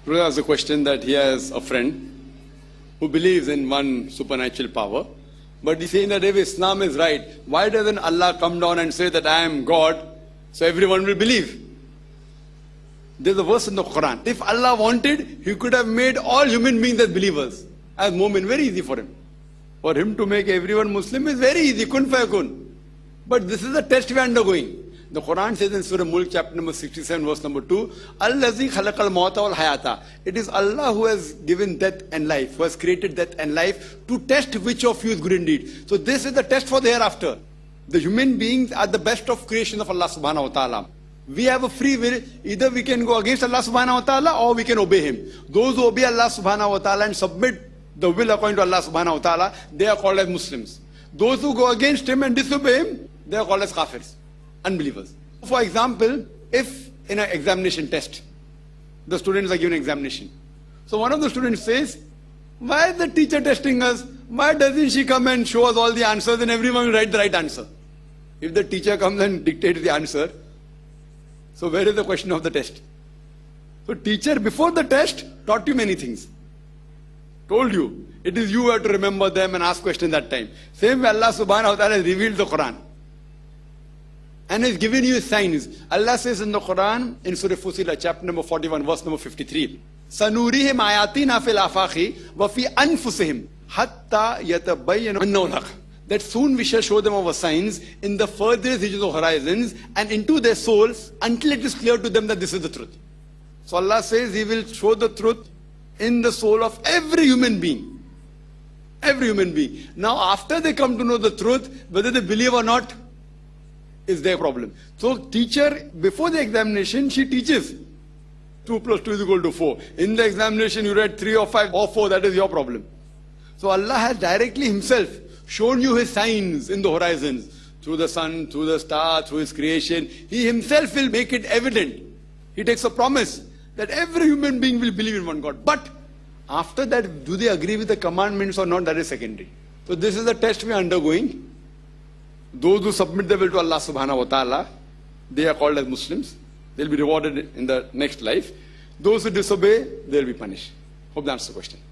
Brother has a question that he has a friend who believes in one supernatural power, but he's saying that if Islam is right, why doesn't Allah come down and say that I am God, so everyone will believe? There's a verse in the Quran. If Allah wanted, He could have made all human beings as believers, as mu'min. Very easy for Him. For Him to make everyone Muslim is very easy, kun fayakun. But this is the test we are undergoing. The Quran says in Surah Mulk, chapter number 67, verse number 2, Allazi khalaqal mawta wal hayata. It is Allah who has given death and life, who has created death and life to test which of you is good indeed. So this is the test for the hereafter. The human beings are the best of creation of Allah subhanahu wa ta'ala. We have a free will. Either we can go against Allah subhanahu wa ta'ala or we can obey Him. Those who obey Allah subhanahu wa ta'ala and submit the will according to Allah subhanahu wa ta'ala, they are called as Muslims. Those who go against Him and disobey Him, they are called as kafirs, unbelievers. For example, if in an examination test, the students are given an examination. So one of the students says, why is the teacher testing us? Why doesn't she come and show us all the answers and everyone will write the right answer? If the teacher comes and dictates the answer, so where is the question of the test? So teacher before the test taught you many things. Told you. It is you who have to remember them and ask questions that time. Same way Allah subhanahu wa ta'ala has revealed the Quran. And has given you signs. Allah says in the Quran, in Surah Fusilah, chapter number 41, verse number 53. Sanurihim ayatina fil afaqi wa fi anfusihim hatta yatabayyana annahu al-haq. That soon we shall show them our signs in the furthest reaches of horizons and into their souls until it is clear to them that this is the truth. So Allah says He will show the truth in the soul of every human being. Every human being. Now after they come to know the truth, whether they believe or not, is their problem. So teacher, before the examination, she teaches. 2 plus 2 is equal to 4. In the examination you read 3 or 5 or 4, that is your problem. So Allah has directly Himself shown you His signs in the horizons, through the sun, through the star, through His creation. He Himself will make it evident. He takes a promise that every human being will believe in one God. But after that, do they agree with the commandments or not? That is secondary. So this is the test we are undergoing. Those who submit their will to Allah subhanahu wa ta'ala, they are called as Muslims. They will be rewarded in the next life. Those who disobey, they will be punished. Hope that answers the question.